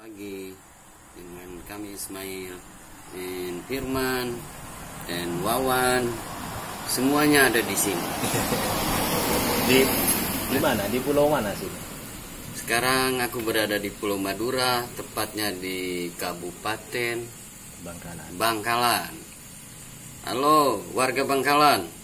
Lagi dengan kami Ismail dan Firman dan Wawan, semuanya ada di sini. Di mana? Di pulau mana sih? Sekarang aku berada di Pulau Madura, tepatnya di Kabupaten Bangkalan. Bangkalan. Halo warga Bangkalan.